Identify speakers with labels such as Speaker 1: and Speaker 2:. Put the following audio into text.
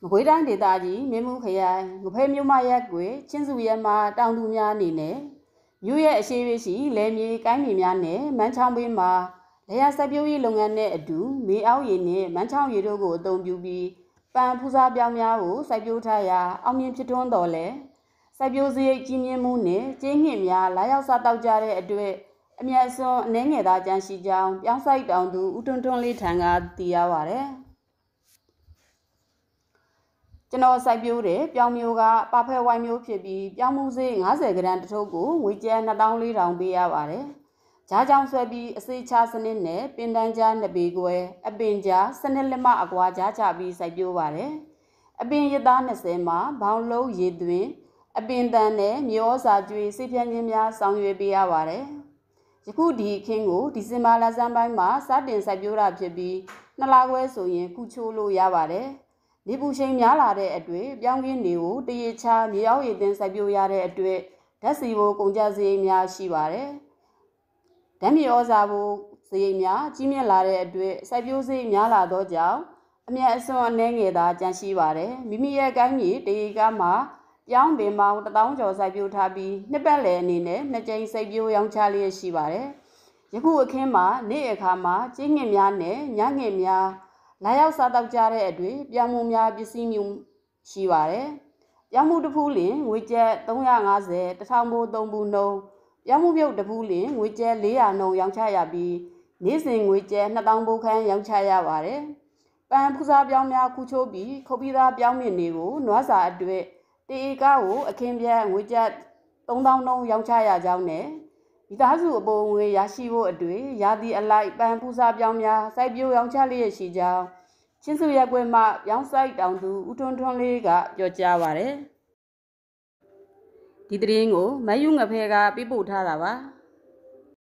Speaker 1: ခွေးတိုင်းဒေသကြီးမြင်းမှုခရိုင်ငဖဲမြို့မရက်ကွယ်ချင်းစုရက်မှာတောင်သူများအနေနဲ့မြို့ရဲ့အရှိရရှိလယ်မြေကိုင်းမြေများနဲ့မန်းချောင်းပေးမှာလယ်ယာစိုက်ပျိုးရေးလုပ်ငန်းနဲ့အတူမေအောက်ရည်နဲ့မန်းချောင်းရည်တို့ကိုအသုံးပြုပြီးပန်ဖူးစားပြောင်းများကိုစိုက်ပျိုးထားရာအောင်မြင်ဖြစ်ထွန်းတော်လဲစိုက်ပျိုးစရိတ်ကြီးမြင့်မှုနဲ့ကျေးညှင့်များလာရောက်စားတောက်ကြတဲ့အတွက်အမြတ်စွန်းအနှဲငယ်သားကြမ်းရှိကြောင်းပြောင်းစိုက်တောင်သူဦးထွန်းထွန်းလေးထံကသိရပါတယ်ကျွန်တော်စိုက်ပျိုးတဲ့ပြောင်းမျိုးကပါဖဲဝိုင်းမျိုးဖြစ်ပြီးပြောင်းမှုစေး50 ဂရမ်တစ်ထုပ်ကိုငွေကျပ်24,000ပေးရပါတယ်။ဂျားကြောင်ဆွဲပြီးအစေးချစနစ်နဲ့ပင်တန်းကြား2ပေခွဲအပင်ကြားစနစ်လက်မအကွာကြားချပြီးစိုက်ပျိုးပါတယ်။အပင်ရသား20မှာဘောင်လုံးရေသွင်းအပင်တန်းနဲ့မြေဩဇာကျွေးစေဖြန်းခြင်းများဆောင်ရွက်ပေးရပါတယ်။ယခုဒီအခင်းကိုဒီဇင်ဘာလဆန်းပိုင်းမှာစတင်စိုက်ပျိုးတာဖြစ်ပြီး2 လခွဲဆိုရင်ကုချိုးလို့ရပါတယ်။နေပူချိန်များလာတဲ့အတွက်ပြောင်းကင်းတွေကိုတရေချမြေအောက်ရည်သွင်းစိုက်ပျိုးရတဲ့အတွက်ဓာတ်ဆီဖို့ကုန်ကျစရိတ်များရှိပါတယ်။ဓာတ်မြေဩဇာဖို့စရိတ်များကြီးမြင့်လာတဲ့အတွက်စိုက်ပျိုးစရိတ်များလာသောကြောင့်အမြတ်အစွန်းအနှဲငယ်သာကျန်ရှိပါတယ်။မိမိရဲ့ကိုင်းမြေတရေကမှာပြောင်းပင်ပေါင်း1000 ကျော်စိုက်ပျိုးထားပြီးနှစ်ပတ်လည်အနေနဲ့2 ကြိမ်စိုက်ပျိုးရောင်းချလျက်ရှိပါတယ်။ယခုအခင်းမှာနေ့အခါမှာကျေးငှက်များနဲ့ညငှက်များလာရောက်စားတောက်ကြတဲ့အတွက်ပြောင်းမှုများပစ္စည်းမျိုးရှိပါတယ်။ပြောင်းမှုတစ်ဖူးလင်ငွေကျပ်350 1000ဘိုး3ဘူးနှုန်းပြောင်းမှုပြုတ်တစ်ဖူးလင်ငွေကျပ်400နှုန်းရောင်းချရပြီးနေ့စဉ်ငွေကျပ်2000ဘိုးခန့်ရောင်းချရပါတယ်။ပန်ဖူးစားပြောင်းများခုချိုးပြီးခုတ်ပြီးသားပြောင်းမြင့်တွေကိုနွားစာအတွက်တေဧကကိုအခင်းပြတ်ငွေကျပ်3000နှုန်းရောင်းချရကြောင်းနဲ့မိသားစုအပေါ်ငွေရရှိဖို့အတွက်ရာသီအလိုက်ပန်ဖူးစားပြောင်းများစိုက်ပျိုးရောင်းချလျက်ရှိကြောင်းချင်းစုရက်ကွယ်မှပြောင်းစိုက်တောင်သူဦးထွန်းထွန်းလေးကပြောကြားပါတယ်ဒီသတင်းကိုမယူငဖဲကပြပို့ထားတာပါ